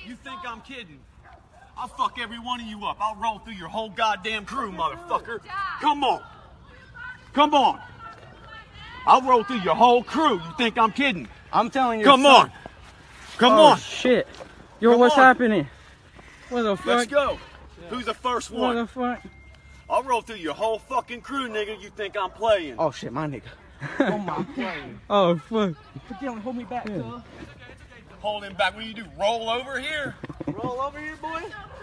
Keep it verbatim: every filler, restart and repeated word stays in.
You think I'm kidding? I'll fuck every one of you up. I'll roll through your whole goddamn crew, motherfucker. Come on. Come on. I'll roll through your whole crew. You think I'm kidding? I'm telling you. Come son. on. Come oh, on. Shit. Yo, Come what's on. happening? What the fuck? Let's go. Yeah. Who's the first What one? the fuck? I'll roll through your whole fucking crew, nigga. You think I'm playing? Oh shit, my nigga. Oh my playing. Oh fuck. But you don't hold me back, Yeah. cuz. Hold him back. What do you do? Roll over here? Roll over here, boy.